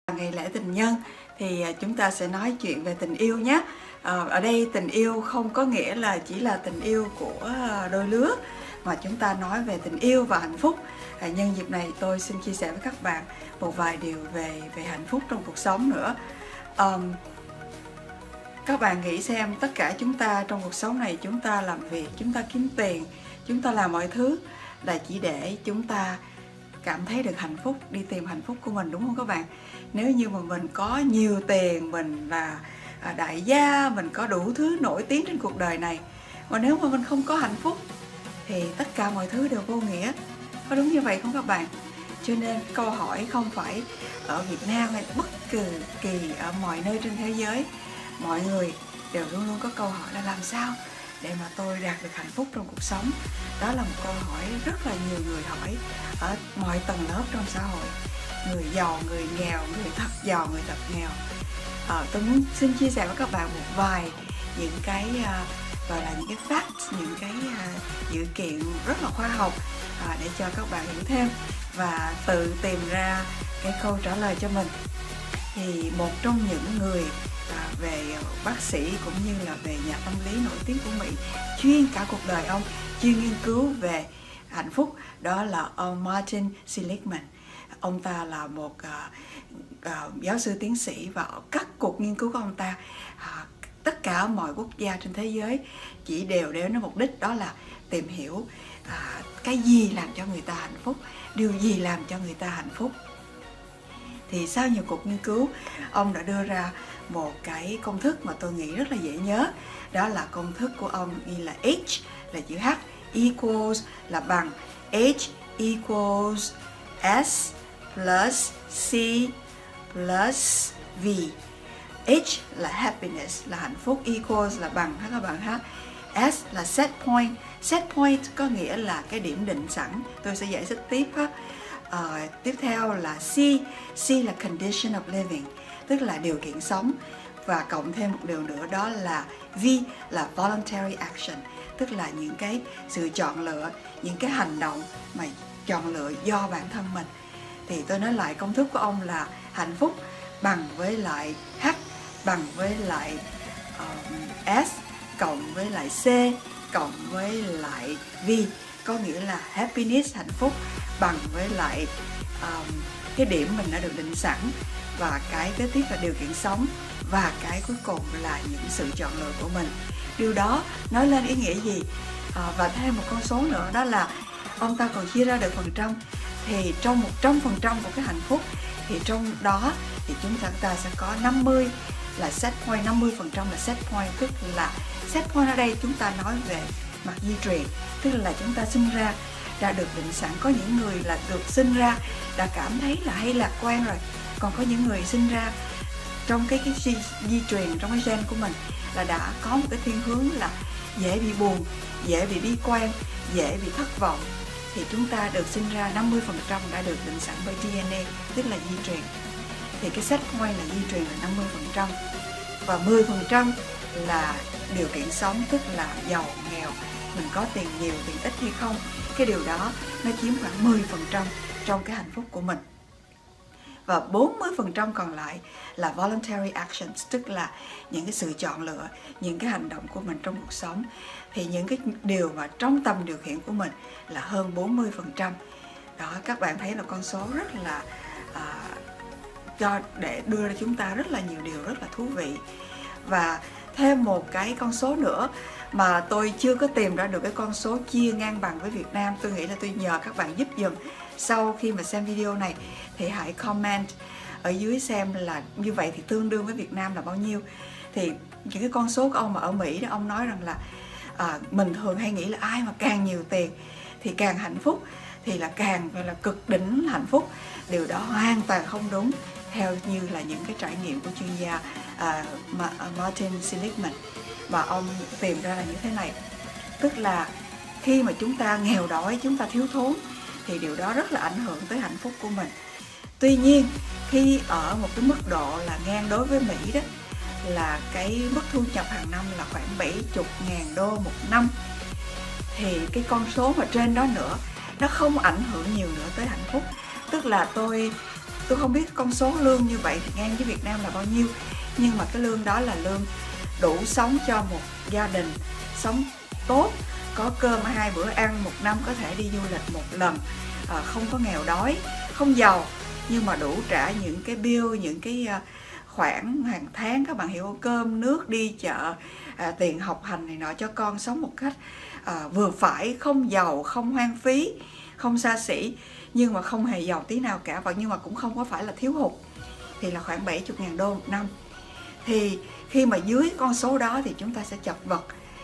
Ngày lễ tình nhân thì chúng ta sẽ nói chuyện về tình yêu nhé. Ở đây tình yêu không có nghĩa là chỉ là tình yêu của đôi lứa, mà chúng ta nói về tình yêu và hạnh phúc. Nhân dịp này tôi xin chia sẻ với các bạn một vài điều về hạnh phúc trong cuộc sống nữa. Các bạn nghĩ xem, tất cả chúng ta trong cuộc sống này, chúng ta làm việc, chúng ta kiếm tiền, chúng ta làm mọi thứ là chỉ để chúng ta cảm thấy được hạnh phúc, đi tìm hạnh phúc của mình, đúng không các bạn? Nếu như mà mình có nhiều tiền, mình là đại gia, mình có đủ thứ nổi tiếng trên cuộc đời này, mà nếu mà mình không có hạnh phúc thì tất cả mọi thứ đều vô nghĩa. Có đúng như vậy không các bạn? Cho nên câu hỏi không phải ở Việt Nam hay bất kỳ ở mọi nơi trên thế giới, mọi người đều luôn luôn có câu hỏi là làm sao để mà tôi đạt được hạnh phúc trong cuộc sống. Đó là một câu hỏi rất là nhiều người hỏi ở mọi tầng lớp trong xã hội, người giàu, người nghèo, người thật giàu, người thật nghèo. Tôi muốn xin chia sẻ với các bạn một vài những cái gọi là những cái fact, những cái dữ kiện rất là khoa học để cho các bạn hiểu thêm và tự tìm ra cái câu trả lời cho mình. Thì một trong những người về bác sĩ cũng như là về nhà tâm lý nổi tiếng của Mỹ, chuyên cả cuộc đời ông chuyên nghiên cứu về hạnh phúc, đó là ông Martin Seligman. Ông ta là một giáo sư tiến sĩ, và các cuộc nghiên cứu của ông ta, tất cả mọi quốc gia trên thế giới chỉ đều đến mục đích đó là tìm hiểu cái gì làm cho người ta hạnh phúc, điều gì làm cho người ta hạnh phúc. Thì sau nhiều cuộc nghiên cứu, ông đã đưa ra một cái công thức mà tôi nghĩ rất là dễ nhớ. Đó là công thức của ông ghi là H là chữ H equals là bằng H equals S plus C plus V. H là happiness, là hạnh phúc, equals là bằng các bạn ha. S là set point. Set point có nghĩa là cái điểm định sẵn. Tôi sẽ giải thích tiếp ha. Tiếp theo là C. C là condition of living, tức là điều kiện sống. Và cộng thêm một điều nữa, đó là V là voluntary action, tức là những cái sự chọn lựa, những cái hành động mà chọn lựa do bản thân mình. Thì tôi nói lại, công thức của ông là hạnh phúc bằng với lại H bằng với lại S cộng với lại C cộng với lại V, có nghĩa là happiness, hạnh phúc, bằng với lại cái điểm mình đã được định sẵn, và cái kế tiếp là điều kiện sống, và cái cuối cùng là những sự chọn lựa của mình. Điều đó nói lên ý nghĩa gì? Và thêm một con số nữa, đó là ông ta còn chia ra được phần trăm. Thì trong 100% của cái hạnh phúc, thì trong đó thì chúng ta sẽ có 50 là set point, 50% là set point, tức là set point ở đây chúng ta nói về mặt di truyền, tức là chúng ta sinh ra đã được định sẵn. Có những người là được sinh ra đã cảm thấy là hay lạc quan rồi, còn có những người sinh ra trong cái di truyền, trong cái gen của mình là đã có một cái thiên hướng là dễ bị buồn, dễ bị bi quan, dễ bị thất vọng. Thì chúng ta được sinh ra 50% đã được định sẵn bởi DNA, tức là di truyền. Thì cái set point là di truyền là 50%, và 10% là điều kiện sống, tức là giàu, nghèo, mình có tiền nhiều, tiền ít hay không. Cái điều đó nó chiếm khoảng 10% trong cái hạnh phúc của mình. Và 40% còn lại là voluntary actions, tức là những cái sự chọn lựa, những cái hành động của mình trong cuộc sống. Thì những cái điều mà trong tầm điều khiển của mình là hơn 40%. Đó, các bạn thấy là con số rất là để đưa ra chúng ta rất là nhiều điều rất là thú vị. Và thêm một cái con số nữa mà tôi chưa có tìm ra được cái con số chia ngang bằng với Việt Nam. Tôi nghĩ là tôi nhờ các bạn giúp dùm. Sau khi mà xem video này thì hãy comment ở dưới xem là như vậy thì tương đương với Việt Nam là bao nhiêu. Thì những cái con số của ông mà ở Mỹ đó, ông nói rằng là mình thường hay nghĩ là ai mà càng nhiều tiền thì càng hạnh phúc, thì là càng phải là cực đỉnh hạnh phúc. Điều đó hoàn toàn không đúng theo như là những cái trải nghiệm của chuyên gia Martin Seligman. Và ông tìm ra là như thế này, tức là khi mà chúng ta nghèo đói, chúng ta thiếu thốn, thì điều đó rất là ảnh hưởng tới hạnh phúc của mình. Tuy nhiên khi ở một cái mức độ là ngang đối với Mỹ đó, là cái mức thu nhập hàng năm là khoảng 70.000 đô một năm, thì cái con số mà trên đó nữa nó không ảnh hưởng nhiều nữa tới hạnh phúc. Tức là tôi tôi không biết con số lương như vậy thì ngang với Việt Nam là bao nhiêu, nhưng mà cái lương đó là lương đủ sống cho một gia đình sống tốt, có cơm 2 bữa ăn, một năm có thể đi du lịch một lần, không có nghèo đói, không giàu, nhưng mà đủ trả những cái bill, những cái khoản hàng tháng, các bạn hiểu không? Cơm nước, đi chợ, tiền học hành này nọ cho con, sống một cách vừa phải, không giàu, không hoang phí, không xa xỉ, nhưng mà không hề giàu tí nào cả, và nhưng mà cũng không có phải là thiếu hụt, thì là khoảng 70.000 đô một năm. Thì khi mà dưới con số đó thì chúng ta sẽ chật vật,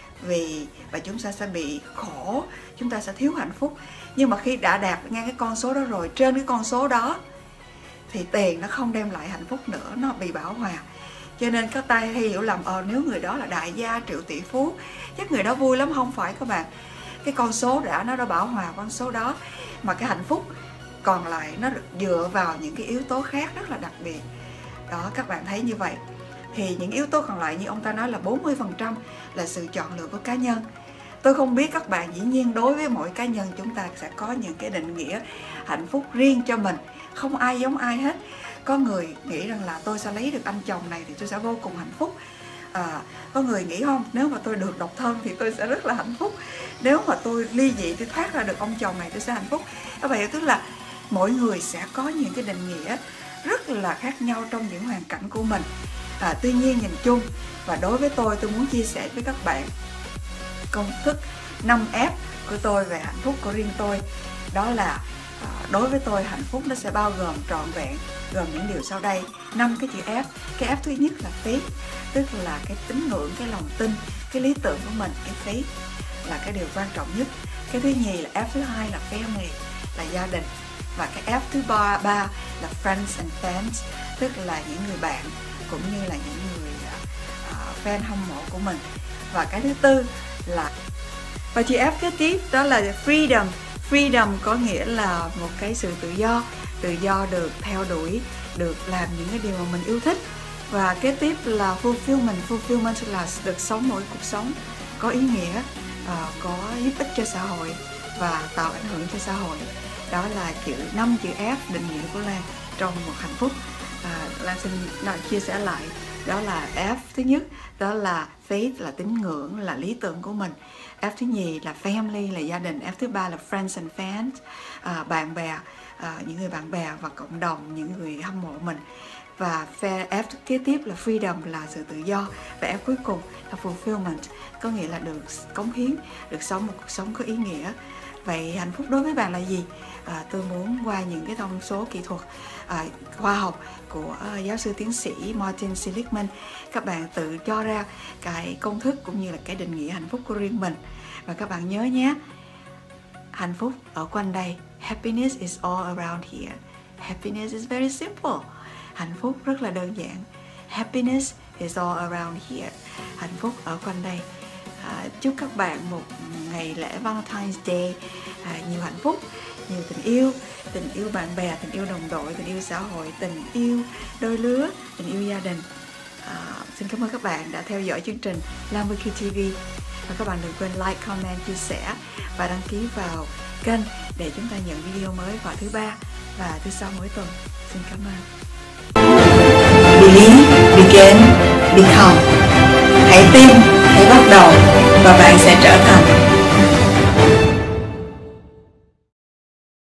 và chúng ta sẽ bị khổ, chúng ta sẽ thiếu hạnh phúc. Nhưng mà khi đã đạt ngang cái con số đó rồi, trên cái con số đó thì tiền nó không đem lại hạnh phúc nữa, nó bị bão hòa. Cho nên các ta hay hiểu lầm, nếu người đó là đại gia, triệu tỷ phú, chắc người đó vui lắm. Không phải các bạn. Cái con số nó đã bão hòa con số đó, mà cái hạnh phúc còn lại nó dựa vào những cái yếu tố khác rất là đặc biệt. Đó, các bạn thấy như vậy. Thì những yếu tố còn lại như ông ta nói là 40% là sự chọn lựa của cá nhân. Tôi không biết các bạn, dĩ nhiên đối với mỗi cá nhân chúng ta sẽ có những cái định nghĩa hạnh phúc riêng cho mình. Không ai giống ai hết. Có người nghĩ rằng là tôi sẽ lấy được anh chồng này thì tôi sẽ vô cùng hạnh phúc. Có người nghĩ không, nếu mà tôi được độc thân thì tôi sẽ rất là hạnh phúc. Nếu mà tôi ly dị, tôi thoát ra được ông chồng này, tôi sẽ hạnh phúc. Các bạn hiểu, tức là mỗi người sẽ có những cái định nghĩa rất là khác nhau trong những hoàn cảnh của mình. Tuy nhiên nhìn chung, và đối với tôi muốn chia sẻ với các bạn công thức 5F của tôi về hạnh phúc của riêng tôi. Đó là đối với tôi hạnh phúc nó sẽ bao gồm trọn vẹn, gồm những điều sau đây. 5 cái chữ F. Cái F thứ nhất là faith, tức là cái tín ngưỡng, cái lòng tin, cái lý tưởng của mình. Cái faith là cái điều quan trọng nhất. Cái thứ nhì là F thứ hai là family, là gia đình. Và cái F thứ ba là friends and fans, tức là những người bạn cũng như là những người fan hâm mộ của mình. Và cái thứ tư là, và chữ F kế tiếp đó là freedom. Freedom có nghĩa là một cái sự tự do được theo đuổi, được làm những cái điều mà mình yêu thích. Và kế tiếp là fulfillment là được sống mỗi cuộc sống có ý nghĩa, có giúp ích cho xã hội và tạo ảnh hưởng cho xã hội. Đó là 5 chữ F định nghĩa của Lan trong một hạnh phúc. Lan xin chia sẻ lại. Đó là F thứ nhất, đó là faith, là tín ngưỡng, là lý tưởng của mình. F thứ nhì là family, là gia đình. F thứ ba là friends and fans, bạn bè, những người bạn bè và cộng đồng, những người hâm mộ mình. Và F kế tiếp là freedom, là sự tự do. Và F cuối cùng là fulfillment, có nghĩa là được cống hiến, được sống một cuộc sống có ý nghĩa. Vậy hạnh phúc đối với bạn là gì? Tôi muốn qua những cái thông số kỹ thuật khoa học của giáo sư tiến sĩ Martin Seligman, các bạn tự cho ra cái công thức cũng như là cái định nghĩa hạnh phúc của riêng mình. Và các bạn nhớ nhé, hạnh phúc ở quanh đây. Happiness is all around here. Happiness is very simple. Hạnh phúc rất là đơn giản. Happiness is all around here. Hạnh phúc ở quanh đây. Chúc các bạn một ngày lễ Valentine's Day nhiều hạnh phúc, nhiều tình yêu bạn bè, tình yêu đồng đội, tình yêu xã hội, tình yêu đôi lứa, tình yêu gia đình. Xin cảm ơn các bạn đã theo dõi chương trình Lan với QTV. Và các bạn đừng quên like, comment, chia sẻ và đăng ký vào kênh để chúng ta nhận video mới vào thứ ba và thứ sáu mỗi tuần. Xin cảm ơn. Believe, begin, become. Hãy tin, hãy bắt đầu và bạn sẽ trở thành.